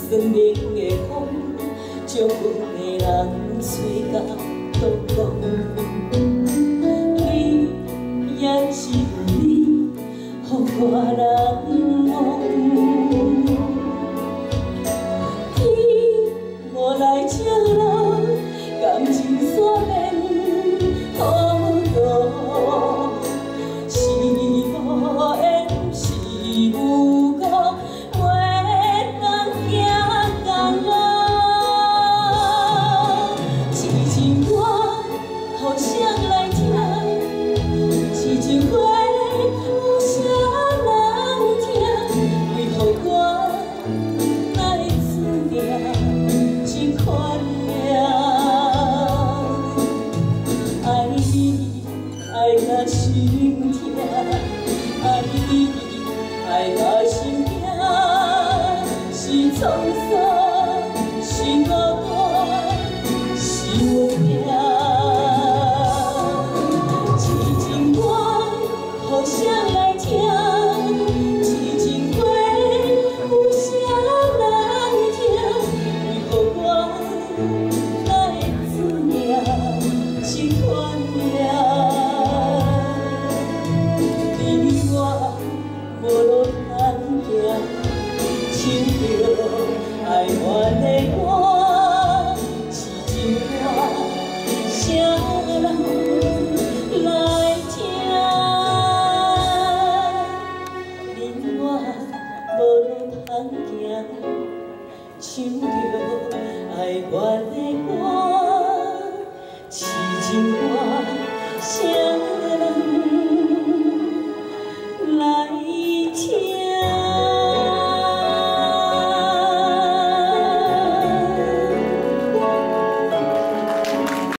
酸冷的风，将阮的人吹到东风。你也是你，予我人忘。天无来请人，感情煞免好渡。是无缘，是有故，袂当行共路。痴情歌，互谁来听？痴情话，有谁人听？为何我来思念这款命？爱你爱到心痛，爱你爱到心痛，是沧桑，是孤单，是运命。痴情歌，互谁来听？痴情话，有谁人听？为何我来思念这款命？你我无路通行，唱着爱怨的歌，痴情歌，谁人来听？你我无路通行，唱着爱怨的歌。